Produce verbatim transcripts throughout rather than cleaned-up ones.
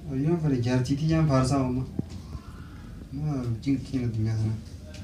Ayyo fare jartiti jam farsa mama. Ma jinki na dunya sana.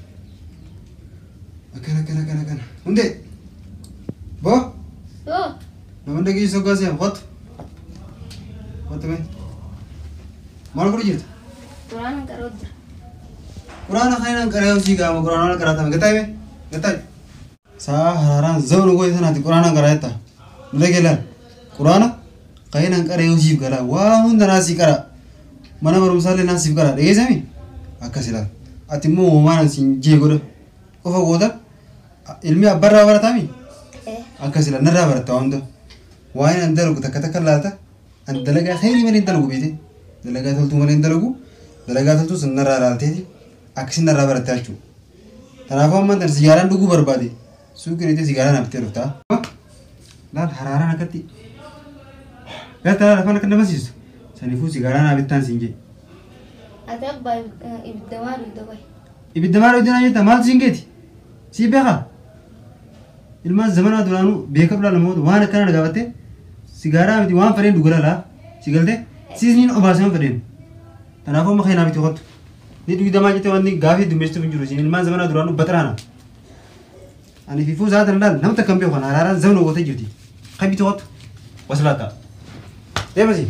Akana kana kana kana. Unde. Bo? Oh. Naman lagi so gasi what? What me? Mal kuri jit. Quran karo. Quran khayna kare usi ga Quran karata me gatai me. Gatai. Sa hararan zawnu go isana ti Quran karata. Ndegela. Quran khayna kare usi gara wa hunda nasi kara. Mana baru misale nasi kara. Dege sami. Akasila. Atimu mana sin jego. Ofa goda. Ilmi abbarra baratami. Eh. Akasila narra barata onda. Waina andalugu takatakalata. Andalaga khayri man indalugu bidi. Dalaga toltu man indalugu. Dalaga toltu sunnara ralteti. Aksin narra baratachu. Tanafa man tan sigaran dugu barbadi. Sukri te sigaran apte rufta. Lan harara nakati. Gata lafa nakanda masis. Sanifu sigaran abitan singe. Ada ba ibdamaru dabai. Ibdamaru dina yita mal singeti. Si beka. Ilma zamana duranu beka bla lamod wana kana gabate. Sigara amti wan faren dugula la. Sigalte siznin obasan faren. Tanafa ma khayna biti khot. Ni du dama jete wani gafi dumestu binjuru sin ilma zamana duranu batrana. Ani fi fuz hada ndal namta kambe khona harara zawno gote jirti. Khabiti khot. Waslata. Demasi.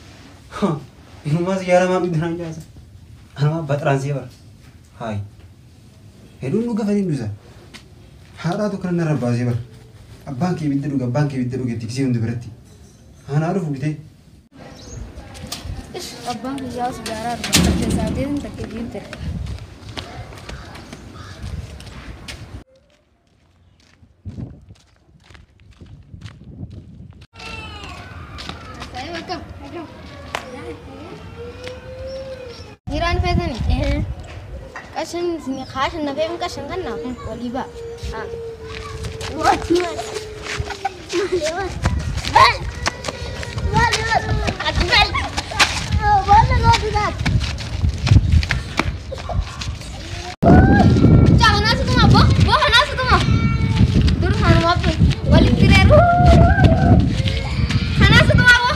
Ilma sigara ma bidran jasa. Ana batran sibar. Hai. Hedun nuga fadin dusa. Hara to kana rabba sibar. Abban ke biddu duga abban ke biddu duga tiksi undu berati. Ana arufu bite. Ish abban ki yaas gara rabba saadin takibin ter. Saya welcome. Giran fedani. Eh. Kashin sini khashin na fem kashin kan na kun wali ba. Ah. What? What? Bal. Bal. Bal. Oh, bal no do that. Jangan nasi tu mah, bo, bo nasi tu mah. Dur hanu mah pe, wali tireru. Nasi tu mah bo.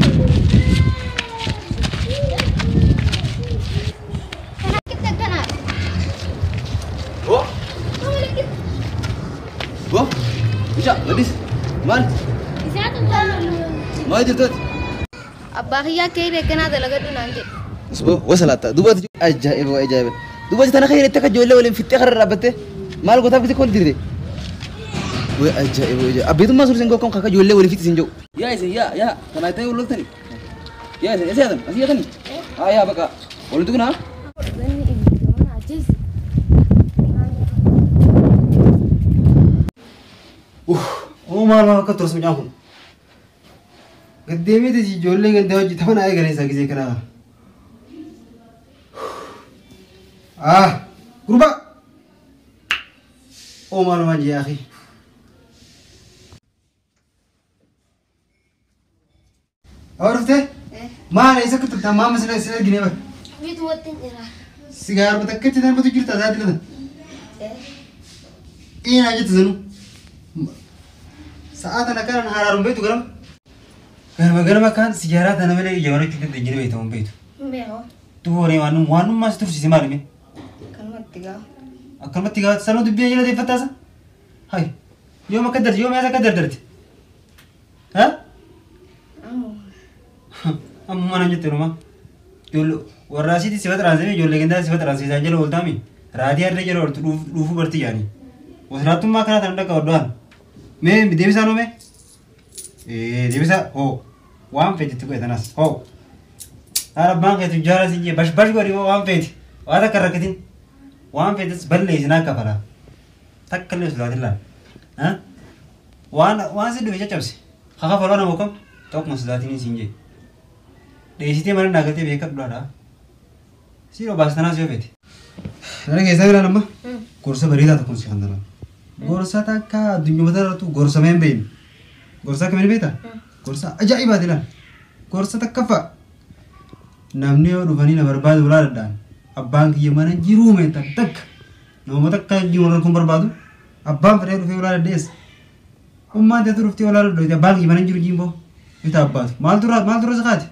Bo, bisa, gadis, mal. Isa tu malu. Mau jatuh. Abah ya kiri kena ada lagi tu nanti. Bo, wasalata. Dua tu aja, ibu aja. Dua tu tanah kiri tak jual oleh fitte kerja rabate. Mal kau tak bisa kau diri. Ibu aja, ibu aja. Abi tu masuk sengkau kau kakak jual oleh fitte sinjau. Ya, sih, ya, ya. Tanah itu ulur tadi. Ya, sih, sih, tadi. Asih tadi. Ah, ya, baka. Oleh tu kenapa? Ini ibu mana aja sih? Uh, oh malah kau terus menyahut. Kedemi tu si jolle kan dah jita mana ayah garis lagi sekara. Ah, kurba. Oh malah manja akhi. Awak tu? Mana isa ketemu tamam masih masih gini apa? Ini tu buat tinjera. Sigar betul kecil dan betul cerita tadi lah. Ini aja tu zanu. Saat anak kan hararum betul kan? Kalau kalau makan sejarah tanah mana jauh kita tinggi betul betul. Meo. Tu orang wanu wanu masih terus siapa ni? Kan matiga. Akan matiga selalu tu biaya jadi fatasa. Hai, yo makan dar yo mana kadar dar? Hah? Amu. Amu mana je tu rumah? Jolo warasi di sifat ransi jolo legenda sifat ransi saja lo ultami. Radiar le jolo tu lufu berti yani. Wasratum makan tanda kau doan. मैं देवसानो में ए देवसा हो वहाँ पे जितने को इतना हो तारा बांग है तू जारा सी ये बश बश करी वो वहाँ पे वादा कर रखे थी वहाँ पे दस बल्ले इतना का पड़ा तक कर ले सुधा दिला हाँ वहाँ वहाँ से डूबे चब से खाका फलवा ना वो कम तो कौन सुधा थी नहीं सिंगे देशी थे मरने नागते बेकअप डॉरा सिर्फ बास्ताना से बेटे अरे कैसा करा नम्मा कोर्स भरी था तो कौन सी अंदर Gorsa tak kah dunia betul tu gorsa main main, gorsa kemana beta? Gorsa aja ibadah lah, gorsa tak kafa. Namni orang rupani na berbadu ular dan, abang kiye mana jiru main tak tak, nama tak kah jiru orang kumbar badu, abang pada rupi ular des, umma dia tu rupi ular do, dia abang gimana jiru jimbo, itu abang, mal tu rat mal tu zakat,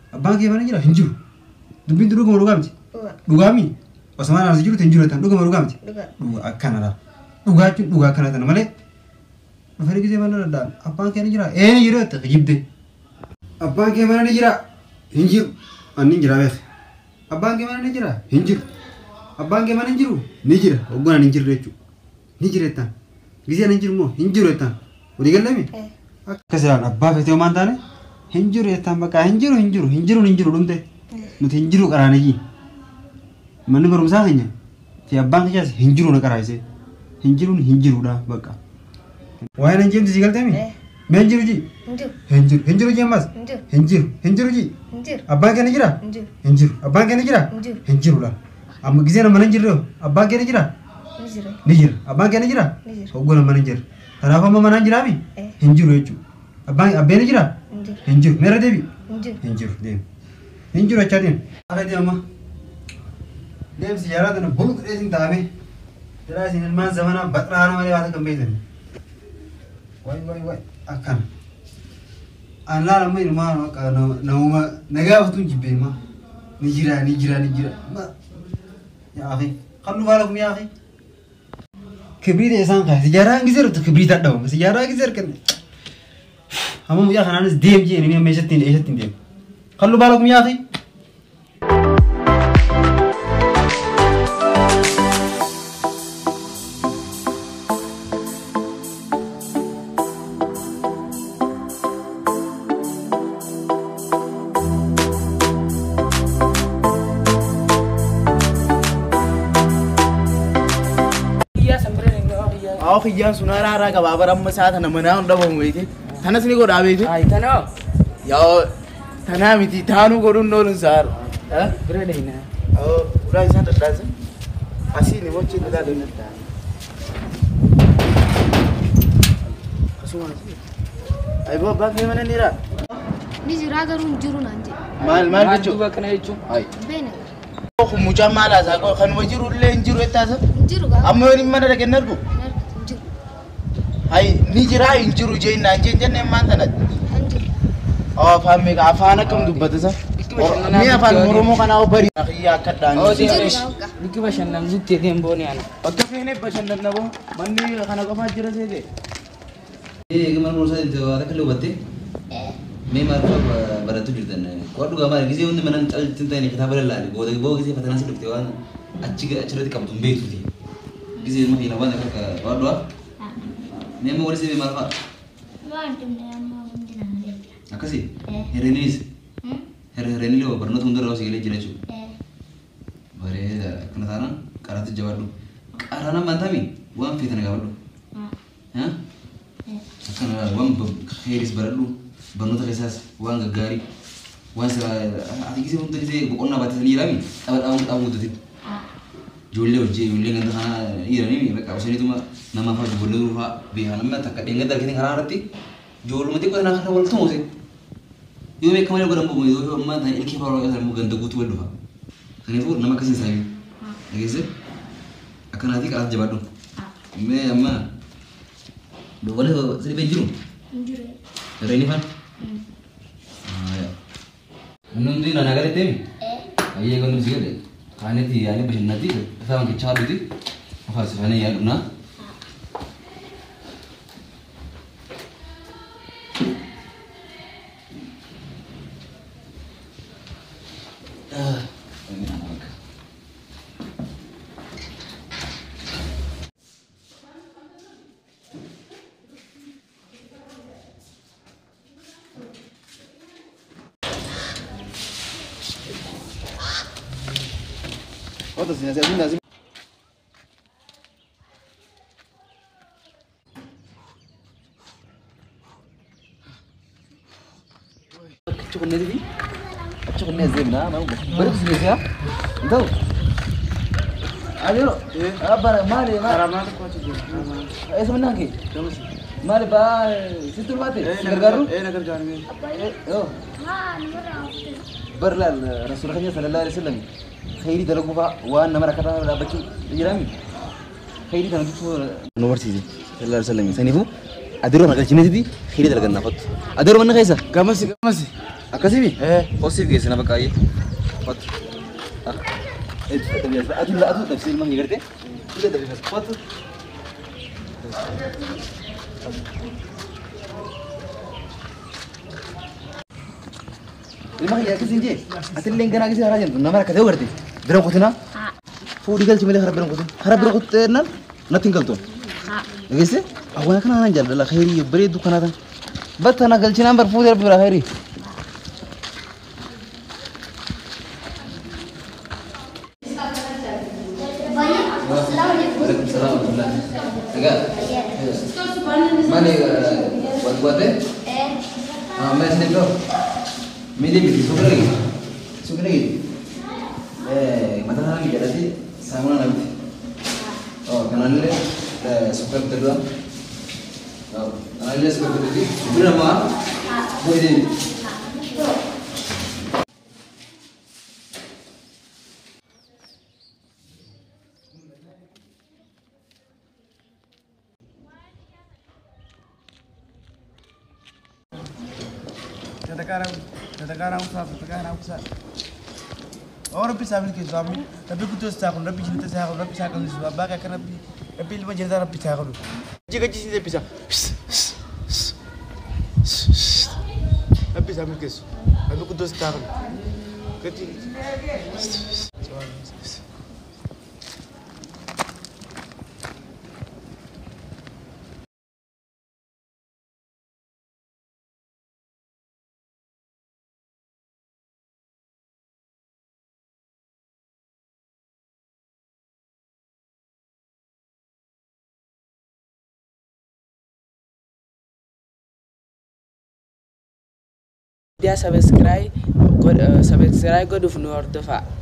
Abbaan kee mana jira hin jiru. Dubbiin dhuguma dhugaamti. Dhugaami. Osmaan as jiru hin jiru tan dhuguma dhugaamti. Dhuga akkanadha. Dhugaa jechuun dhugaa akkana tan malee. Dhufanii gisee mana danda'an abbaan kee ni jira. Ee ni jira itti jibde. Abbaan kee mana ni jira hin jiru. Anni jira beek. Abbaan kee mana ni jira hin jiru. Abbaan kee mana hin jiru ni jira. Oggoon hin jiru jechuudha. Ni jira tan. Gisee hin jiru moo hin jiru tan. Walii galame. Akkasirraan abbaa feetee homaan taane hin jiru jettaan bakka hin jiru hin jiru hin jiru hin jiru dhumte nuti hin jiru qaraanayyi manni barumsaa keenya fi abbaan kiyyaas hin jiru na qaraayise hin jiruun hin jiruudha bakka waa'ee nan jeemti si galtami mee hin jiru ji hin jiru hin jiru ji ammas hin jiru hin jiru ji abbaan kee ni jira hin jiru abbaan kee ni jira hin jiruudha amma gisee nama hin jirre abbaan kee ni jira ni jira abbaan kee ni jira hoggona mana hin jirre kanaaf amma mana hin jiraami hin jiru jechuudha abbaan abbeen ni jira hin jiru meera deebi hin jiru deemi hin jiru achaa deemi haa deema deemsi yaaraa tana bulu qudhee sin taa'ame jedhaa isin ilmaan zamanaa baxraana malee waata kan beeytan waay waay waay akkana an laala amma ilmaan akka namuma nagaa fatuun jibbeema ni jira ni jira ni jira yaa akhi qallu baalakum yaa akhi kibriita isaan kaa sijaaraan gizeertu kibriita dhawama sijaaraa gizeer kan هم يا أخي أنا نديم جي إني ما يشتين يشتين ديم خلوا بالكم يا أخي أخي يا سنارا راكب عبارة مساعدة أنا مناهم دبهم ويجي Tana sini kau dah habis? Ay, tana. Ya, tana miti thanu korun nolun sar. Eh? Berada ini. Oh, udah isah dah sih. Pasti ni mochi dah dah ni. Kasuma sih. Ay, bawa bag ni mana ni ra? Ni jira garun jiru nanti. Mal mal bicu. Juga kena itu. Ay. Bene. Oh, muja malas aku kan wajiru le jiru eta sah. Jiru ga. Amma ni mana dah kenal ku? Jiru. Ay, ni jira jiru je na je je ne man tanat. Jiru. Oh, faham me ka afana kam dubbat sah. Ni afan murumo kana o bari. Akhiya kadang. Oh, Jiru dia. ga. Dikit macam nam zuti dia mboni ana. Waktu ni pasal nak nabo, mandi kana kau macam jira saja. Ini kemarin urusan itu ada kalau batik. Memang apa beratu juta nih. Kau juga mari kisah untuk mana cinta ini kita berlalu. Bawa lagi bawa kisah patah nasi dokter wan. Acik acik di kampung tumbe itu dia. Kisah mah hilang banyak ke kau dua. Memang orang sih memang apa. Apa sih? Hari ini sih. Hari hari ini lo pernah tunda rawas gila jira cu. Bare kena tanah. Karatu jawab lu. Karena mantap mi. Uang fitnah kau lu. Hah? Karena uang khairis berlalu. Bangun terkesas uang gagari. Uang sera. Ati kisah untuk kisah bukan nak batas ni lagi. Awal awal awal tu tu. Jual uji jual dengan sana iya ni. Kau sini tu mah nama apa jual lu apa. Biar nama tak dengar dari kita ngarang arti. Jual mati kau nak awal tu mesti. Yo me kemarin gua rambu yo yo mah tanya ilki baru asal mu ganda gutu wedu ha. Kani fu nama kasih saya. Lagi sih. Akan nanti kalau jawab tu. Me amma. Dua boleh seri benjuru. Jiru. Hari ini kan? Ah ya. Menurut ni nana kali tem? Eh. Ayah kau nulis kali. Kane ti ayah berjaya nanti. Sama kita cari tu. Apa sih kane ya luna? Ah, ini nana kali. Oh, tu sini saya bina sih. Cukup ni sih. Cukup ni sih mana? Mau baru sini sih ya? Tahu? Ayo, apa mari mari. Ramai tu kau cuci. Eh sebenarnya ki. Mari bah, situ mati. Negara garu? Eh negara garu. Oh. Berlal Rasulullah sallallahu alaihi wasallam. خيري دلقوا بقى وانا مرة كذا ولا بكي يرامي خيري دلقوا نور سيدي صلى الله عليه وسلم سنيفو أديرو نقل جنتي خيري تلقى نفط أديرو من خيسة Gamasi gamasi. أكاسيبي Eh. بوسيف جيس أنا بقى أيه فط إيه تبي أسمع أدي لا أدو تفسير ما يقدر تي تبي بس فط لما هي كذي نجي أتلين كنا كذي هراجن نمر كذا وردي درو كتنا فودي قال جميل خرب درو كتنا خرب درو كتنا nothing قلتون لقيسه أقول لك أنا نجال لا خيري بريد دكان هذا بس أنا قلت نمبر فودي ربي ولا خيري Waalaikumsalam warahmatullahi wabarakatuh. Mana buat buatnya? Eh. Ah, mana sini bro? Midi midi, suka lagi, suka lagi. Eh, mata lagi jadi sih, sama nanti. Oh, kanan le, suka betul dong. Oh, kanan le suka betul sih. Berapa? Boleh di. Sekarang, sekarang usah, sekarang usah. Orang bisa ambil kisahmi, tapi kutu sekarang, tapi cerita sekarang, tapi sekarang di sebelah bagai kan tapi, tapi lima cerita tapi sekarang. Jika cerita bisa, tapi bisa ambil kisah, tapi kutu sekarang. Kecil. Dia subscribe, god, uh, subscribe god of North Fa.